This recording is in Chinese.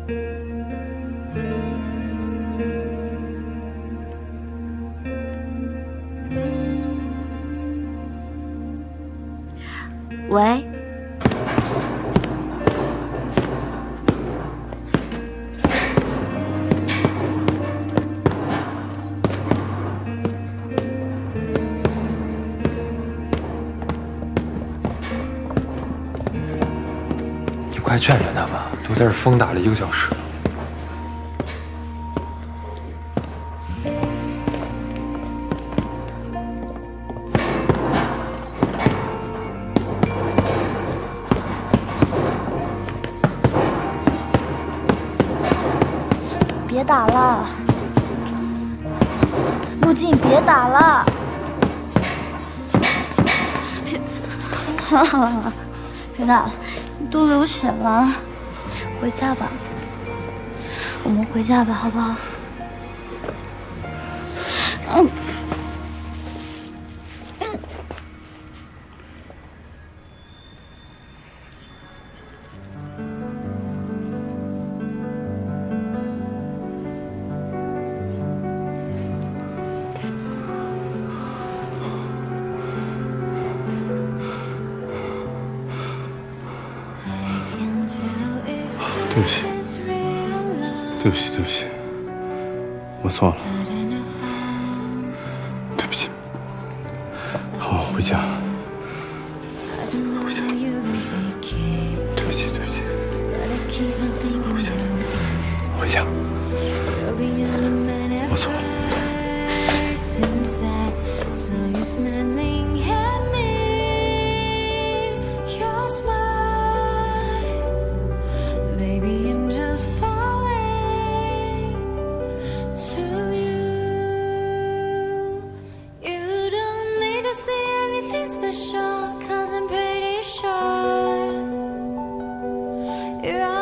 喂， 你快劝劝他吧，都在这疯打了1个小时了。 别打了，陆静，别打了。好了好了好了，别打了，你都流血了，回家吧。我们回家吧，好不好？ 对不起，对不起，对不起，我错了，对不起，好，回家，回家，对不起，对不起，回家，回家，我错了。 Maybe I'm just falling to you. You don't need to say anything special, 'cause I'm pretty sure you're